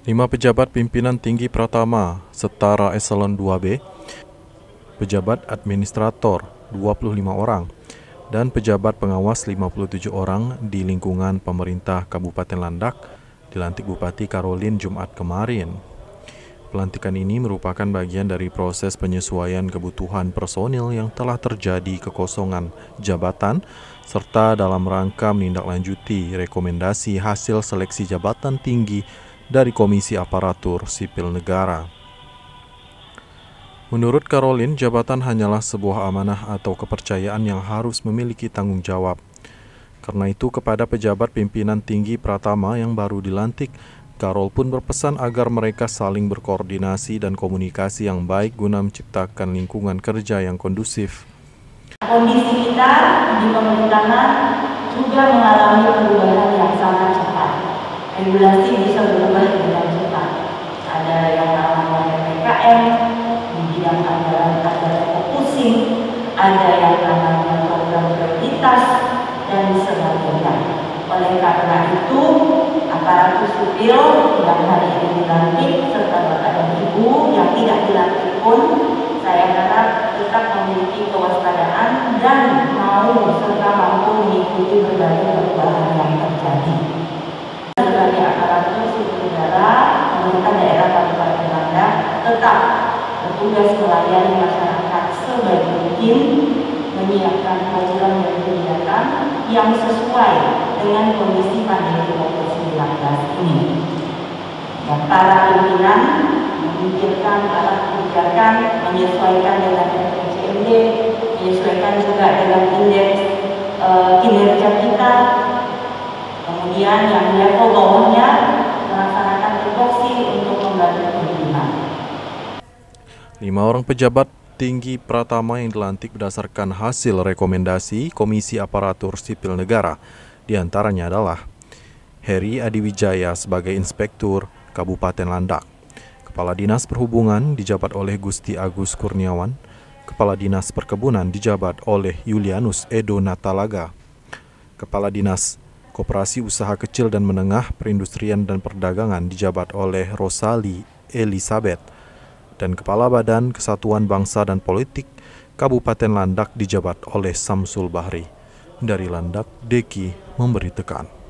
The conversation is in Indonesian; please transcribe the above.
5 pejabat pimpinan tinggi Pratama setara eselon 2B, pejabat administrator 25 orang, dan pejabat pengawas 57 orang di lingkungan pemerintah Kabupaten Landak dilantik Bupati Karolin Jumat kemarin. Pelantikan ini merupakan bagian dari proses penyesuaian kebutuhan personil yang telah terjadi kekosongan jabatan serta dalam rangka menindaklanjuti rekomendasi hasil seleksi jabatan tinggi dari Komisi Aparatur Sipil Negara. Menurut Karolin, jabatan hanyalah sebuah amanah atau kepercayaan yang harus memiliki tanggung jawab. Karena itu, kepada pejabat pimpinan tinggi Pratama yang baru dilantik, Karol pun berpesan agar mereka saling berkoordinasi dan komunikasi yang baik guna menciptakan lingkungan kerja yang kondusif. Kondisi kita di pemerintahan juga mengalami perubahan yang sangat cepat. Regulasi bisa berubah dengan cepat. Ada yang namanya PPKM, di bidang anggaran ada refocusing, ada yang namanya program prioritas, dan sebagainya. Oleh karena itu, aparatur sipil yang hari ini dilantik serta Bapak dan Ibu yang tidak dilantik pun, saya harap tetap memiliki kewaspadaan dan mau serta mampu mengikuti berbagai perubahan yang terjadi. Sebagai aparatur sipil negara, pemerintah daerah Kabupaten Landak tetap bertugas melayani masyarakat sebaik mungkin, menyiapkan program dan kegiatan yang sesuai dengan kondisi pandemi COVID-19 ini. Dan para pimpinan memikirkan arah kebijakan, menyesuaikan dengan RPJMD, menyesuaikan juga dengan indeks kinerja kita. Kemudian yang level bawahnya melaksanakan tupoksi untuk membantu pimpinan. 5 orang pejabat tinggi Pratama yang dilantik berdasarkan hasil rekomendasi Komisi Aparatur Sipil Negara. Di antaranya adalah Heri Adiwijaya sebagai Inspektur Kabupaten Landak. Kepala Dinas Perhubungan dijabat oleh Gusti Agus Kurniawan. Kepala Dinas Perkebunan dijabat oleh Yulianus Edo Natalaga. Kepala Dinas Koperasi Usaha Kecil dan Menengah, Perindustrian dan Perdagangan dijabat oleh Rosali Elizabeth. Dan Kepala Badan Kesatuan Bangsa dan Politik Kabupaten Landak dijabat oleh Samsul Bahri. Dari Landak, Deki memberitakan.